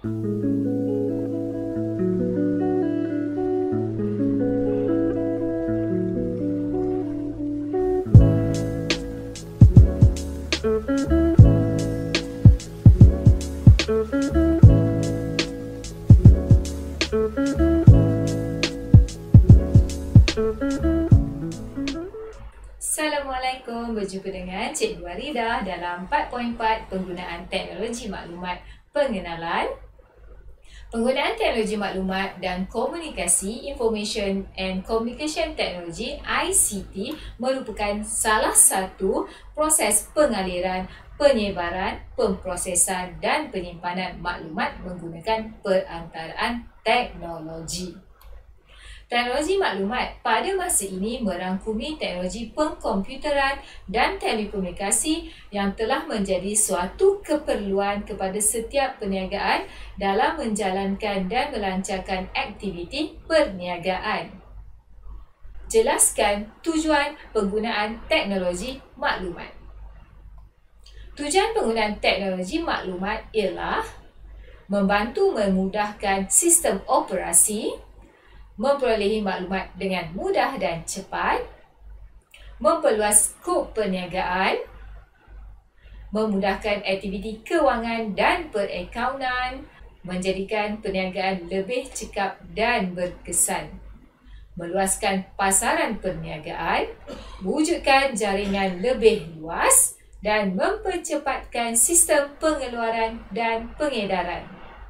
Assalamualaikum, berjumpa dengan Cikgu Aridah dalam 4.4 penggunaan teknologi maklumat pengenalan. Penggunaan teknologi maklumat dan komunikasi, Information and Communication Technology (ICT) merupakan salah satu proses pengaliran, penyebaran, pemprosesan dan penyimpanan maklumat menggunakan perantaraan teknologi. Teknologi maklumat pada masa ini merangkumi teknologi pengkomputeran dan telekomunikasi yang telah menjadi suatu keperluan kepada setiap perniagaan dalam menjalankan dan melancarkan aktiviti perniagaan. Jelaskan tujuan penggunaan teknologi maklumat. Tujuan penggunaan teknologi maklumat ialah membantu memudahkan sistem operasi, memperolehi maklumat dengan mudah dan cepat, memperluas skop perniagaan, memudahkan aktiviti kewangan dan perakaunan, menjadikan perniagaan lebih cekap dan berkesan, meluaskan pasaran perniagaan, mewujudkan jaringan lebih luas dan mempercepatkan sistem pengeluaran dan pengedaran.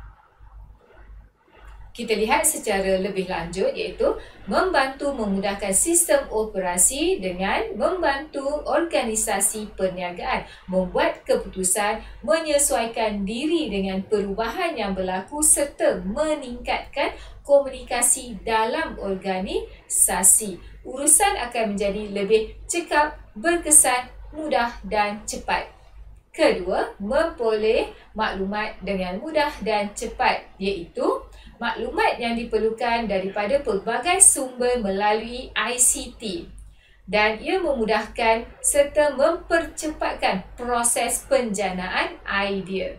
Kita lihat secara lebih lanjut iaitu membantu memudahkan sistem operasi dengan membantu organisasi perniagaan membuat keputusan, menyesuaikan diri dengan perubahan yang berlaku serta meningkatkan komunikasi dalam organisasi. Urusan akan menjadi lebih cekap, berkesan, mudah dan cepat. Kedua, memperoleh maklumat dengan mudah dan cepat iaitu maklumat yang diperlukan daripada pelbagai sumber melalui ICT dan ia memudahkan serta mempercepatkan proses penjanaan idea.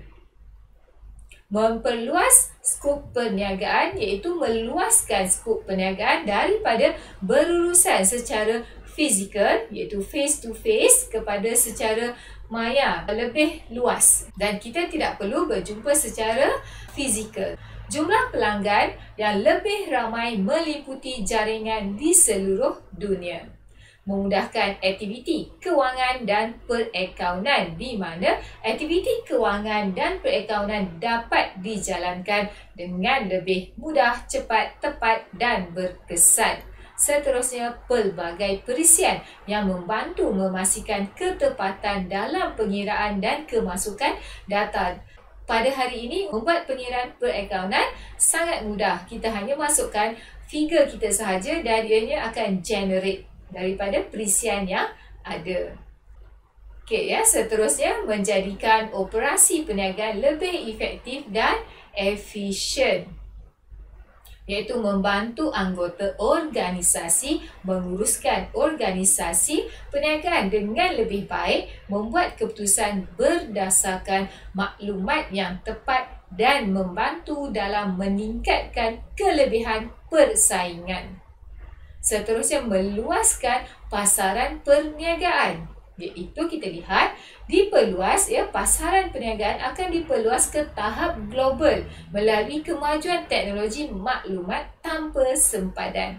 Memperluas skop perniagaan iaitu meluaskan skop perniagaan daripada berurusan secara fizikal iaitu face to face kepada secara maya lebih luas dan kita tidak perlu berjumpa secara fizikal. Jumlah pelanggan yang lebih ramai meliputi jaringan di seluruh dunia. Memudahkan aktiviti kewangan dan perakaunan di mana aktiviti kewangan dan perakaunan dapat dijalankan dengan lebih mudah, cepat, tepat dan berkesan. Seterusnya, pelbagai perisian yang membantu memastikan ketepatan dalam pengiraan dan kemasukan data. Pada hari ini, membuat pengiraan perakaunan sangat mudah. Kita hanya masukkan figure kita sahaja dan ianya akan generate daripada perisian yang ada. Okey ya, seterusnya menjadikan operasi perniagaan lebih efektif dan efisien, iaitu membantu anggota organisasi menguruskan organisasi perniagaan dengan lebih baik, membuat keputusan berdasarkan maklumat yang tepat dan membantu dalam meningkatkan kelebihan persaingan. Seterusnya, meluaskan pasaran perniagaan, iaitu kita lihat diperluas pasaran perniagaan akan diperluas ke tahap global melalui kemajuan teknologi maklumat tanpa sempadan.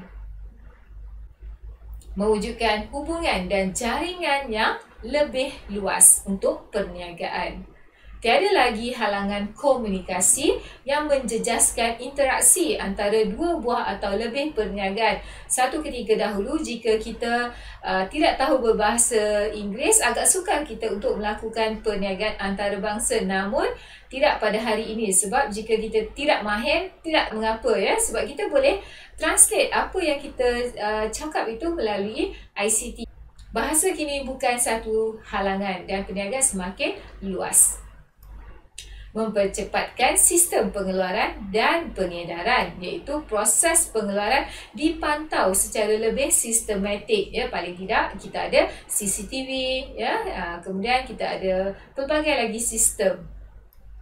Mewujudkan hubungan dan jaringan yang lebih luas untuk perniagaan. Tiada lagi halangan komunikasi yang menjejaskan interaksi antara dua buah atau lebih perniagaan. Satu ketika dahulu, jika kita tidak tahu berbahasa Inggeris, agak sukar kita untuk melakukan perniagaan antarabangsa. Namun, tidak pada hari ini sebab jika kita tidak mahir, tidak mengapa ya. Sebab kita boleh translate apa yang kita cakap itu melalui ICT. Bahasa kini bukan satu halangan dan perniagaan semakin luas. Mempercepatkan sistem pengeluaran dan pengedaran, iaitu proses pengeluaran dipantau secara lebih sistematik ya. Paling tidak kita ada CCTV ya, kemudian kita ada pelbagai lagi sistem.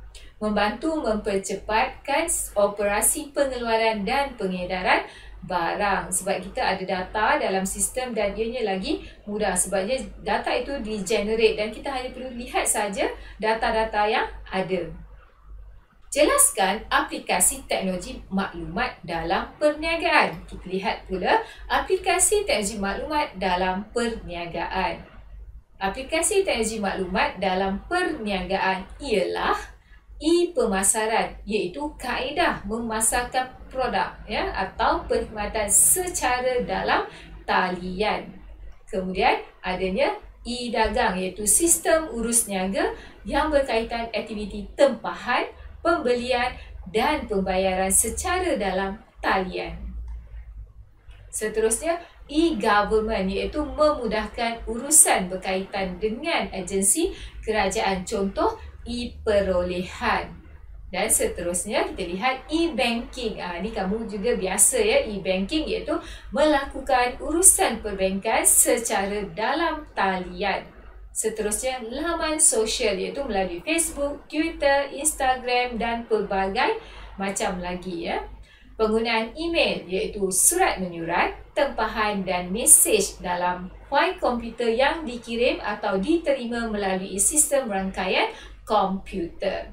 membantu mempercepatkan operasi pengeluaran dan pengedaran barang. Sebab kita ada data dalam sistem dan ianya lagi mudah sebabnya data itu di-generate dan kita hanya perlu lihat saja data-data yang ada. Jelaskan aplikasi teknologi maklumat dalam perniagaan. Kita lihat pula aplikasi teknologi maklumat dalam perniagaan. Aplikasi teknologi maklumat dalam perniagaan ialah e-pemasaran, iaitu kaedah memasarkan produk atau perkhidmatan secara dalam talian. Kemudian adanya e-dagang, iaitu sistem urus niaga yang berkaitan aktiviti tempahan, pembelian dan pembayaran secara dalam talian. Seterusnya, e-government iaitu memudahkan urusan berkaitan dengan agensi kerajaan, contoh e-perolehan. Dan seterusnya kita lihat e-banking. Ini kamu juga biasa e-banking iaitu melakukan urusan perbankan secara dalam talian. Seterusnya, laman sosial iaitu melalui Facebook, Twitter, Instagram dan pelbagai macam lagi Penggunaan email iaitu surat menyurat, tempahan dan mesej dalam fail komputer yang dikirim atau diterima melalui sistem rangkaian komputer.